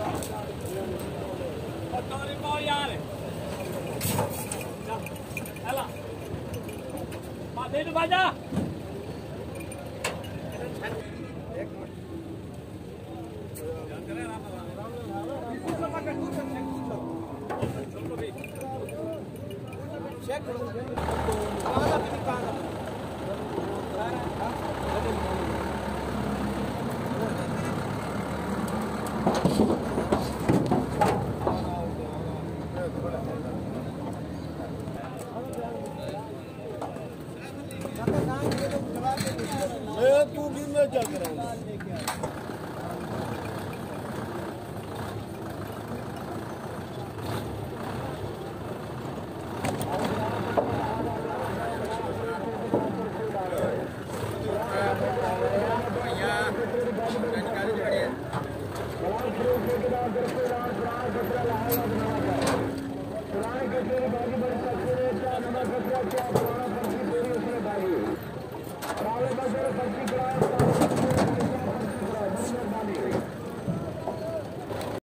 Tori mau यार चला बाजे तो बाजा चेक करो तू भी मैं क्या कर रहा हूँ